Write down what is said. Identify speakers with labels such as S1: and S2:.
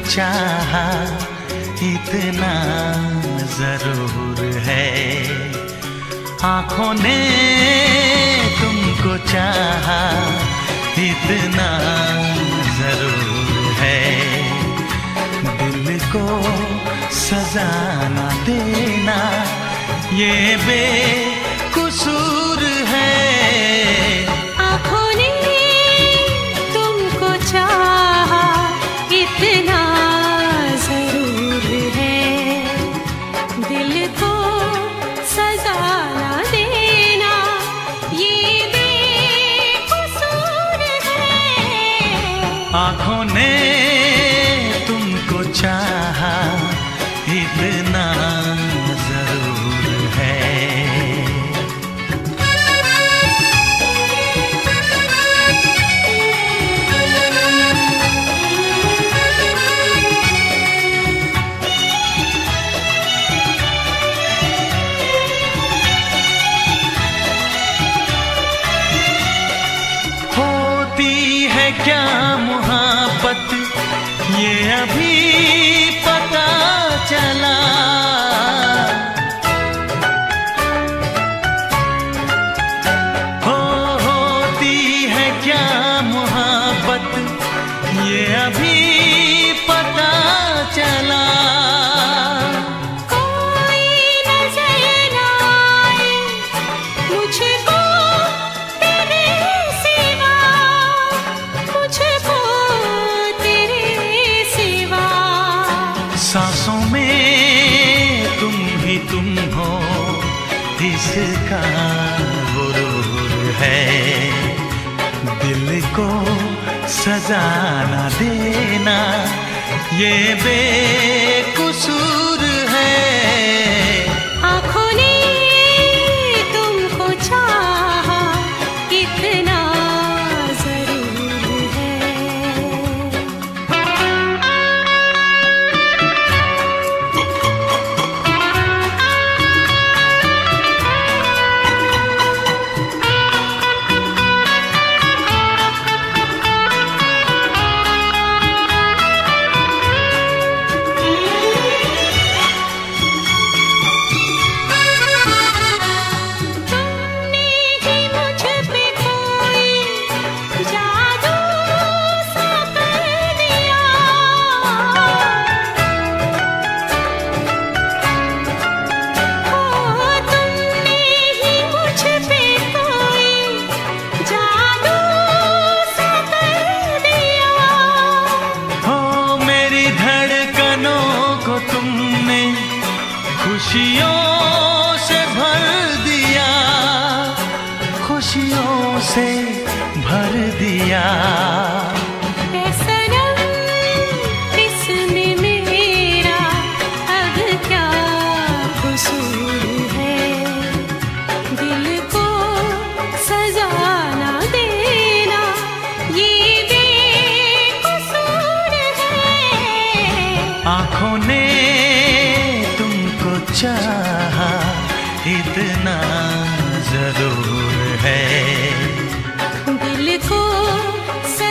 S1: चाहा इतना जरूर है। आँखों ने तुमको चाहा इतना जरूर है। दिल को सजा ना देना ये बेकसूर है।
S2: आँखों ने तुमको चाहा इतना जरूर है। दिल को सजा ना देना ये बेकसूर है।
S1: आँखों ने तुमको चाहा इतना जरूर है। क्या मुहब्बत ये अभी पता चला। होती है क्या मुहब्बत ये अभी पता चला। सांसों में तुम ही तुम हो इसका गुरूर है। दिल को सजा ना देना ये बेकसूर है।
S2: आँखों ने तुमको चाहा इतना जरूर है।
S1: खुशियों से भर दिया, खुशियों से भर दिया।
S2: सनम इसमें मेरा अब क्या कसूर है। दिल को सजा ना देना ये बेकसूर है।
S1: आँखों ने चाहा इतना जरूर है।
S2: दिल को